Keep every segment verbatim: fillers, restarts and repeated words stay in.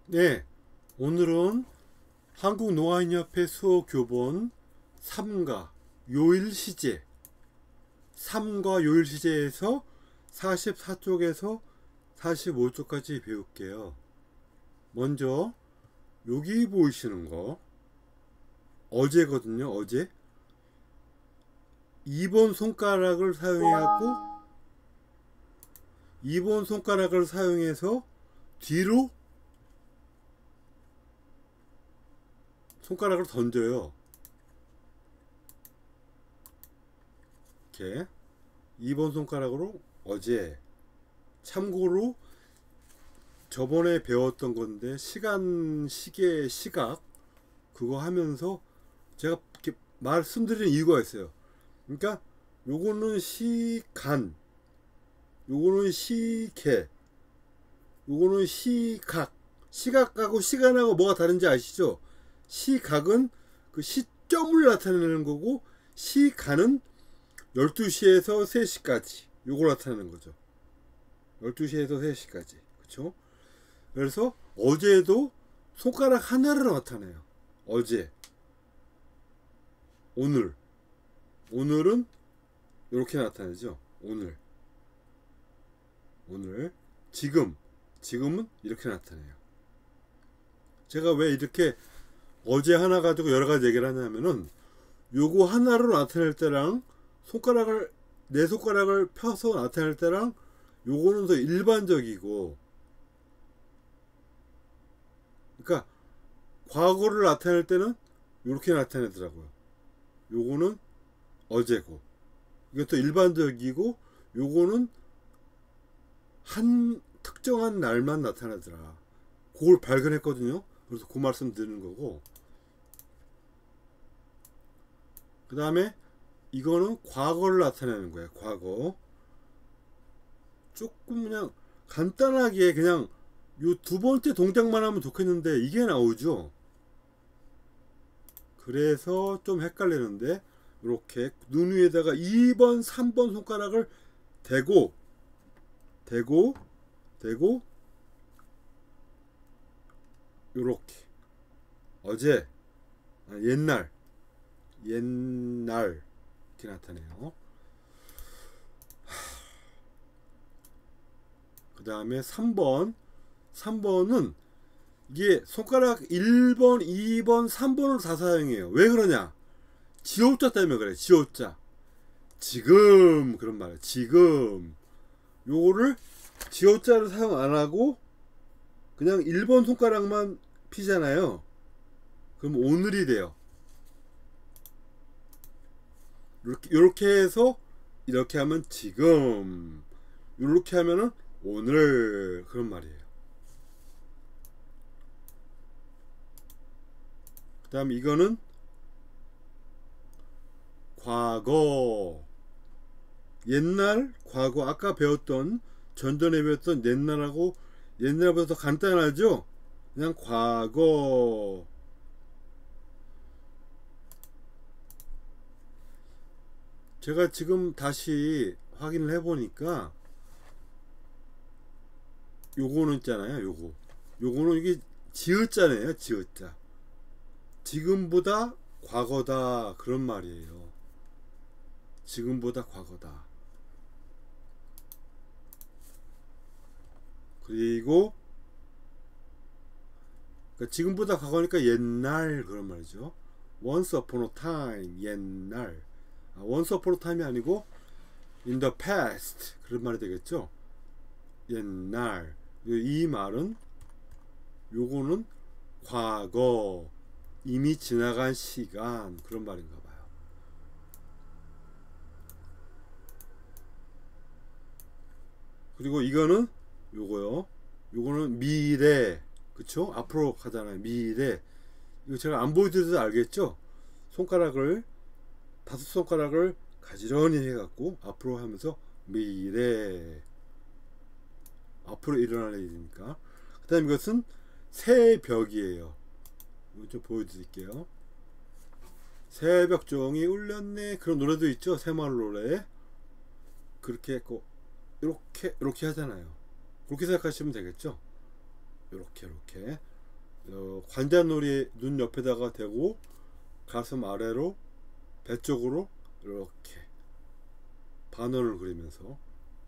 네, 오늘은 한국노아인협회 수어교본 삼과 요일시제 삼과 요일시제에서 사십사 쪽에서 사십오 쪽까지 배울게요. 먼저 여기 보이시는 거 어제거든요. 어제 이 번 손가락을 사용해갖고 이 번 손가락을 사용해서 뒤로 손가락을 던져요. 이렇게 이 번 손가락으로 어제 참고로 저번에 배웠던 건데 시간 시계 시각 그거 하면서 제가 이렇게 말씀드리는 이유가 있어요. 그러니까 요거는 시간, 요거는 시계, 요거는 시각. 시각하고 시간하고 뭐가 다른지 아시죠? 시각은 그 시점을 나타내는 거고 시간은 열두 시에서 세 시까지 요걸 나타내는 거죠. 열두 시에서 세 시까지. 그쵸? 그래서 어제도 손가락 하나를 나타내요. 어제, 오늘, 오늘은 이렇게 나타내죠. 오늘, 오늘, 지금, 지금은 이렇게 나타내요. 제가 왜 이렇게 어제 하나 가지고 여러 가지 얘기를 하냐면은 요거 하나로 나타낼 때랑 손가락을 내 손가락을 펴서 나타낼 때랑 요거는 더 일반적이고, 그러니까 과거를 나타낼 때는 이렇게 나타내더라고요. 요거는 어제고, 이것도 일반적이고, 요거는 한 특정한 날만 나타나더라. 그걸 발견했거든요. 그래서 그 말씀 드리는 거고, 그 다음에 이거는 과거를 나타내는 거예요. 과거. 조금 그냥 간단하게 그냥 요 두 번째 동작만 하면 좋겠는데 이게 나오죠. 그래서 좀 헷갈리는데 이렇게 눈 위에다가 이 번, 삼 번 손가락을 대고 대고 대고 요렇게 어제 아, 옛날 옛날 이렇게 나타내요. 그 다음에 삼 번 삼 번은 이게 손가락 일 번, 이 번, 삼 번으로 다 사용해요. 왜 그러냐? 지오자 때문에 그래. 지오자. 지금 그런 말이에요. 지금 요거를 지오자를 사용 안 하고 그냥 일 번 손가락만 피잖아요. 그럼 오늘이 돼요. 이렇게, 이렇게 해서 이렇게 하면 지금, 이렇게 하면은 오늘 그런 말이에요. 그 다음 이거는 과거, 옛날, 과거. 아까 배웠던 전전에 배웠던 옛날하고 옛날보다 더 간단하죠? 그냥 과거. 제가 지금 다시 확인을 해보니까 요거는 있잖아요. 요거 요거는 이게 지읒자네요. 지읒자. 지금보다 과거다 그런 말이에요. 지금보다 과거다. 그리고 그러니까 지금보다 과거니까 옛날 그런 말이죠. Once upon a time 옛날. 아, once upon a time이 아니고 in the past 그런 말이 되겠죠. 옛날. 이 말은 요거는 과거, 이미 지나간 시간 그런 말인가 봐요. 그리고 이거는 요거요. 요거는 미래. 그쵸? 앞으로 가잖아요. 미래. 이거 제가 안 보여드려도 알겠죠? 손가락을 다섯 손가락을 가지런히 해갖고 앞으로 하면서 미래. 앞으로 일어날 일이니까. 그 다음 이것은 새벽이에요. 이거 좀 보여드릴게요. 새벽종이 울렸네 그런 노래도 있죠. 새마을 노래. 그렇게 했고 이렇게 이렇게 하잖아요. 그렇게 생각하시면 되겠죠. 이렇게 이렇게 어, 관자놀이 눈 옆에다가 대고 가슴 아래로 배 쪽으로 이렇게 반원을 그리면서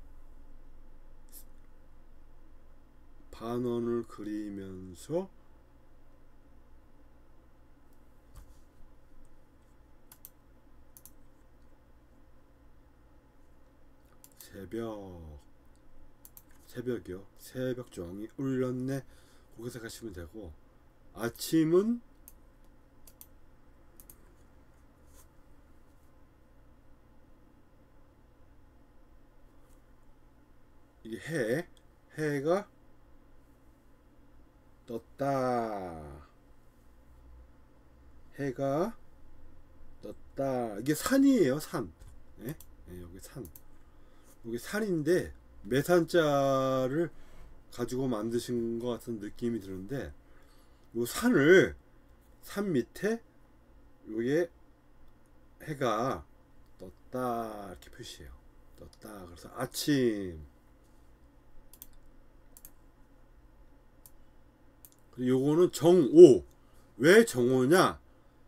반원을 그리면서 새벽 새벽이요. 새벽 종이 울렸네. 거기서 가시면 되고, 아침은 이게 해 해가 떴다. 해가 떴다. 이게 산이에요. 산. 예? 예, 여기 산. 여기 산인데 매산자를 가지고 만드신 것 같은 느낌이 드는데, 요 산을 산 밑에 요게 해가 떴다 이렇게 표시해요. 떴다. 그래서 아침. 요거는 정오. 왜 정오냐?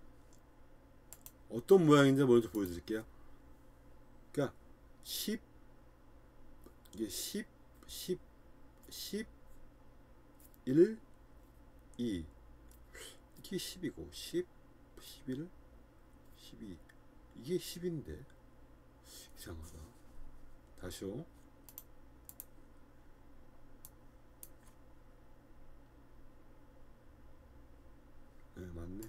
어떤 모양인지 먼저 보여드릴게요. 그러니까 십 이게 십, 십, 십, 일, 이 이게 십이고 십, 십일, 십이 이게 십인데 이상하다. 다시요. 네, 맞네.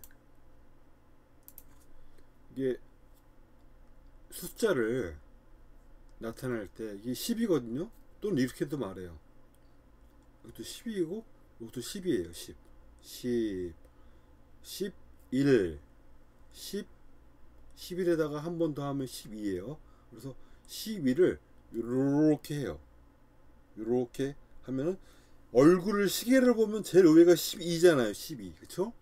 이게 숫자를 나타낼 때 이게 십이거든요. 또는 이렇게도 말해요. 이것도 십이고 이것도 십이에요. 십, 십, 십일, 십, 십일에다가 한 번 더 하면 십이에요. 그래서 십일을 이렇게 해요. 이렇게 하면은 얼굴을 시계를 보면 제일 위가 십이잖아요. 십이. 그쵸?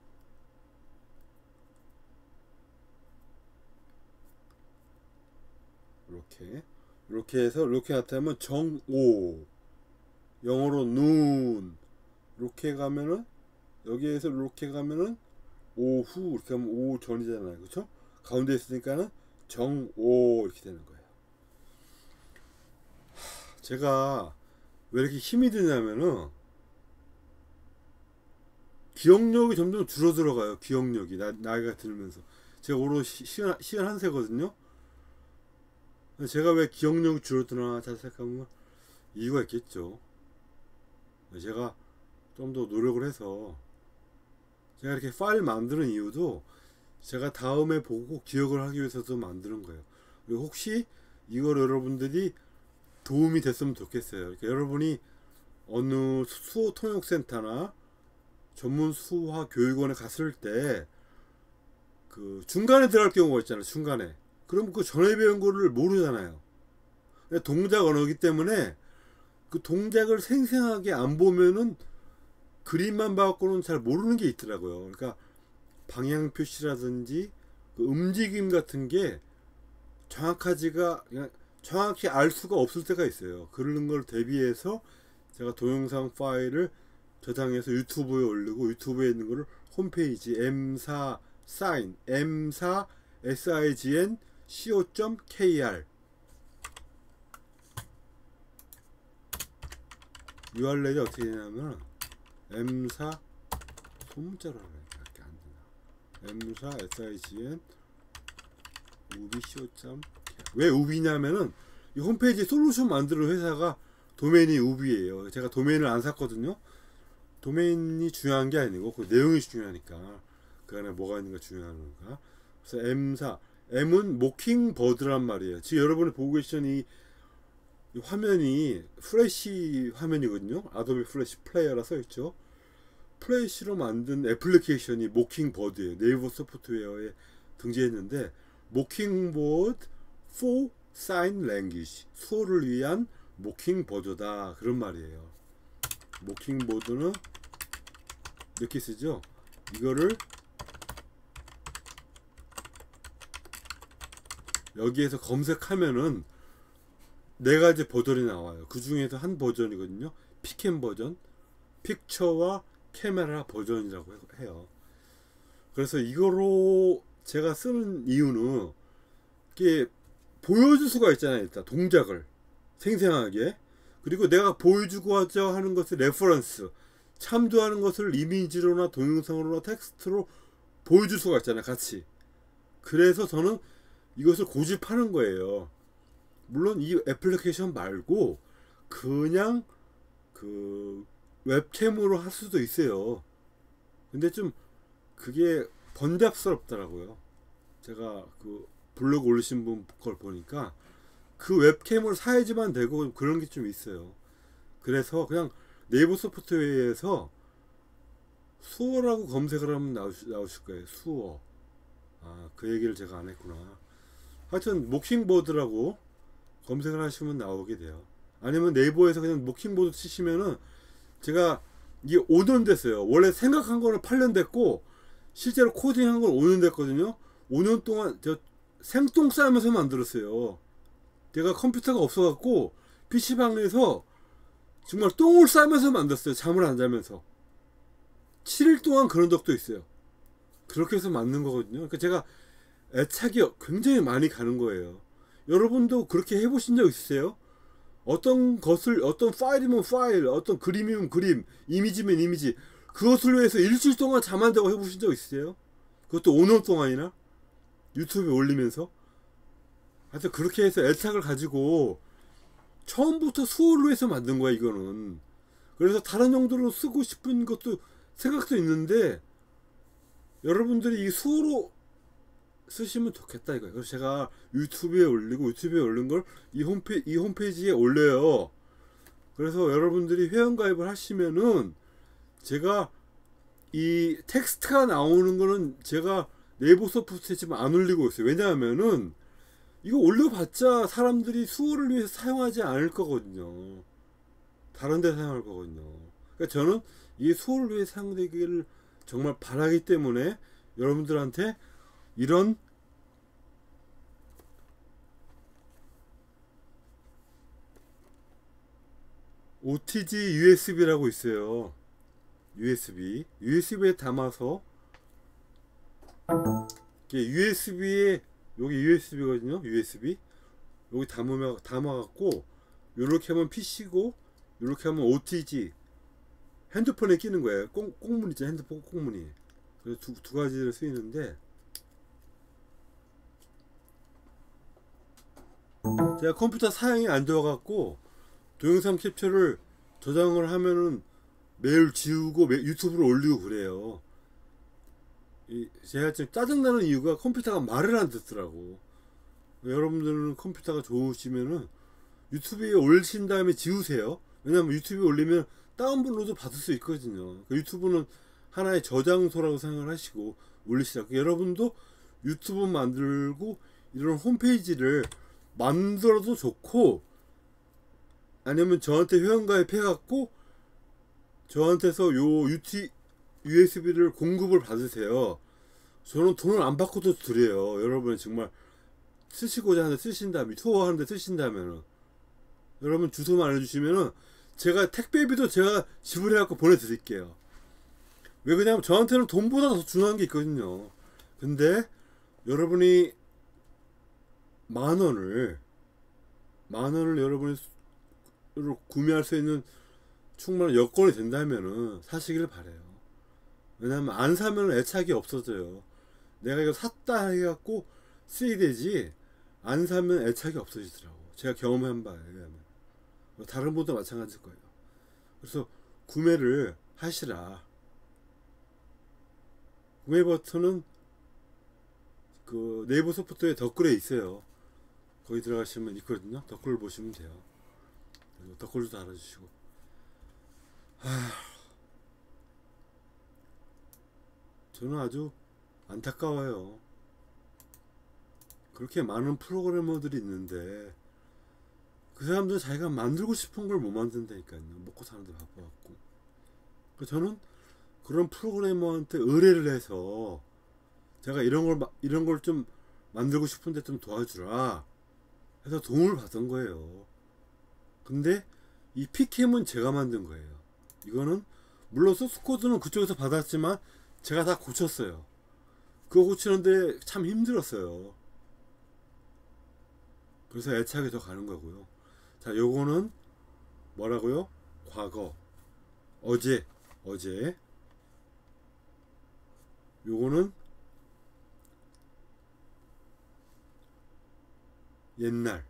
이렇게 이렇게 해서 이렇게 나타내면 정오, 영어로 눈. 이렇게 가면은 여기에서 이렇게 가면은 오후, 이렇게 하면 오후 전이잖아요. 그쵸? 가운데 있으니까는 정오 이렇게 되는 거예요. 제가 왜 이렇게 힘이 드냐면은 기억력이 점점 줄어들어가요. 기억력이 나, 나이가 들면서. 제가 올해 시간 한 세거든요. 제가 왜 기억력이 줄어드나 잘 생각하면 이유가 있겠죠. 제가 좀 더 노력을 해서 제가 이렇게 파일 만드는 이유도 제가 다음에 보고 기억을 하기 위해서도 만드는 거예요. 그리고 혹시 이걸 여러분들이 도움이 됐으면 좋겠어요. 그러니까 여러분이 어느 수호 통역센터나 전문 수화 교육원에 갔을 때 그 중간에 들어갈 경우가 있잖아요. 중간에. 그럼 그 전에 배운 거를 모르잖아요. 동작 언어이기 때문에 그 동작을 생생하게 안 보면은 그림만 봐갖고는 잘 모르는 게 있더라고요. 그러니까 방향 표시라든지 그 움직임 같은 게 정확하지가 그냥 정확히 알 수가 없을 때가 있어요. 그런 걸 대비해서 제가 동영상 파일을 저장해서 유튜브에 올리고, 유튜브에 있는 거를 홈페이지 엠 사 사인 엠 사 사인 co kr 유알엘이 어떻게 되냐면 엠 사 소문자로 하니까 이렇게 안 되나. 엠 사 사인 우비 co 왜 우비냐면은 이 홈페이지 솔루션 만드는 회사가 도메인이 우비예요. 제가 도메인을 안 샀거든요. 도메인이 중요한 게 아니고 그 내용이 중요하니까 그 안에 뭐가 있는가 중요한가. 그래서 엠 사 M은 모킹버드란 말이에요. 지금 여러분이 보고 계시는 이, 이 화면이 플래시 화면이거든요. 아도비 플래시 플레이어라 써있죠. 플래시로 만든 애플리케이션이 모킹버드예요. 네이버 소프트웨어에 등재했는데 모킹버드 for Sign Language, 수어를 위한 모킹버드다 그런 말이에요. 모킹버드는 이렇게 쓰죠. 이거를 여기에서 검색하면은 네 가지 버전이 나와요. 그 중에서 한 버전이거든요. 피켄 버전, 픽처와 카메라 버전이라고 해요. 그래서 이거로 제가 쓰는 이유는 이게 보여줄 수가 있잖아요. 일단 동작을 생생하게, 그리고 내가 보여주고 하자 하는 것을 레퍼런스, 참조하는 것을 이미지로나 동영상으로나 텍스트로 보여줄 수가 있잖아요, 같이. 그래서 저는 이것을 고집하는 거예요. 물론 이 애플리케이션 말고 그냥 그 웹캠으로 할 수도 있어요. 근데 좀 그게 번잡스럽더라고요. 제가 그 블로그 올리신 분 걸 보니까 그 웹캠을 사야지만 되고 그런 게 좀 있어요. 그래서 그냥 네이버 소프트웨어에서 수어라고 검색을 하면 나오시, 나오실 거예요. 수어. 아, 그 얘기를 제가 안 했구나. 하여튼 모킹보드라고 검색을 하시면 나오게 돼요. 아니면 네이버에서 그냥 모킹보드 치시면은, 제가 이게 오 년 됐어요. 원래 생각한 거는 팔 년 됐고 실제로 코딩한 건 오 년 됐거든요. 오 년 동안 저 생똥 싸면서 만들었어요. 제가 컴퓨터가 없어갖고 피시방에서 정말 똥을 싸면서 만들었어요. 잠을 안 자면서 칠 일 동안 그런 적도 있어요. 그렇게 해서 만든 거거든요. 그러니까 제가 애착이 굉장히 많이 가는 거예요. 여러분도 그렇게 해보신 적 있으세요? 어떤 것을, 어떤 파일이면 파일, 어떤 그림이면 그림, 이미지면 이미지, 그것을 위해서 일주일 동안 잠 안 자고 해보신 적 있으세요? 그것도 오 년 동안이나 유튜브에 올리면서. 하여튼 그렇게 해서 애착을 가지고 처음부터 수어를 위해서 만든 거야, 이거는. 그래서 다른 용도로 쓰고 싶은 것도 생각도 있는데 여러분들이 이 수어로 쓰시면 좋겠다 이거예요. 그래서 제가 유튜브에 올리고, 유튜브에 올린 걸 이 홈페 이 홈페이지에 올려요. 그래서 여러분들이 회원가입을 하시면은 제가 이 텍스트가 나오는 거는 제가 네이버 소프트에 지금 안 올리고 있어요. 왜냐하면은 이거 올려봤자 사람들이 수어를 위해서 사용하지 않을 거거든요. 다른 데 사용할 거거든요. 그러니까 저는 이 수어를 위해 사용되기를 정말 바라기 때문에 여러분들한테 이런 오티지 유에스비라고 있어요. 유에스비. 유에스비에 담아서, 유에스비에, 여기 유에스비거든요. 유에스비. 여기 담으면, 담아갖고, 요렇게 하면 피시고, 요렇게 하면 오티지. 핸드폰에 끼는 거예요. 꼭, 꼭문 있잖아요. 핸드폰 꼭문이. 그래서 두, 두 가지를 쓰이는데, 제가 컴퓨터 사양이 안 좋아갖고 동영상 캡처를 저장을 하면은 매일 지우고 매, 유튜브로 올리고 그래요. 이, 제가 지금 짜증나는 이유가 컴퓨터가 말을 안 듣더라고. 여러분들은 컴퓨터가 좋으시면은 유튜브에 올리신 다음에 지우세요. 왜냐면 유튜브에 올리면 다운로드 받을 수 있거든요. 유튜브는 하나의 저장소라고 생각을 하시고 올리시라고. 여러분도 유튜브 만들고 이런 홈페이지를 만들어도 좋고, 아니면 저한테 회원가입 해갖고 저한테서 요 유티, 유에스비를 공급을 받으세요. 저는 돈을 안 받고도 드려요. 여러분이 정말 쓰시고자 하는데 쓰신다면, 투어하는데 쓰신다면은, 여러분 주소만 알려주시면은 제가 택배비도 제가 지불해갖고 보내드릴게요. 왜 그러냐면 저한테는 돈보다 더 중요한 게 있거든요. 근데 여러분이 만 원을 만 원을 여러분이 구매할 수 있는 충분한 여건이 된다면은 사시길 바래요. 왜냐면 안 사면 애착이 없어져요. 내가 이거 샀다 해갖고 쓰게 되지, 안 사면 애착이 없어지더라고. 제가 경험한 바에 의하면. 다른 분도 마찬가지일 거예요. 그래서 구매를 하시라. 구매 버튼은 그 네이버 소프트웨어 덧글에 있어요. 거기 들어가시면 있거든요. 덧글을 보시면 돼요. 덧글도 달아주시고. 하... 저는 아주 안타까워요. 그렇게 많은 프로그래머들이 있는데 그 사람들은 자기가 만들고 싶은 걸 못 만든다니까요. 먹고 사는데 바빠갖고. 저는 그런 프로그래머한테 의뢰를 해서 제가 이런 걸 이런 걸 좀 만들고 싶은데 좀 도와주라 해서 도움을 받은 거예요. 근데 이 피캠은 제가 만든 거예요. 이거는 물론 소스 코드는 그쪽에서 받았지만 제가 다 고쳤어요. 그거 고치는데 참 힘들었어요. 그래서 애착이 더 가는 거고요. 자, 요거는 뭐라고요? 과거. 어제. 어제. 요거는 옛날.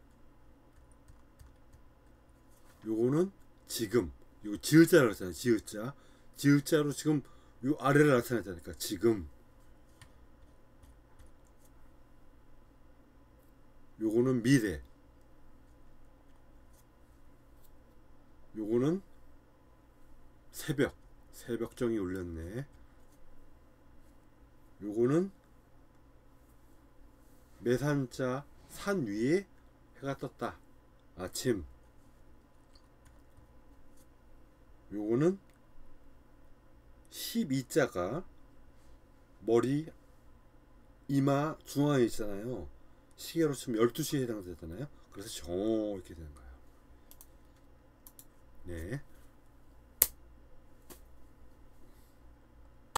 요거는 지금. 요 지읒자라고 했잖아요. 지읒자. 지읒자로 지금 요 아래를 나타냈다니까. 지금. 요거는 미래. 요거는 새벽. 새벽정이 울렸네. 요거는 매산자 산 위에 해가 떴다. 아침. 요거는 십이자가 머리 이마 중앙에 있잖아요. 시계로 치면 열두 시에 해당되잖아요. 그래서 정 이렇게 되는 거예요. 네.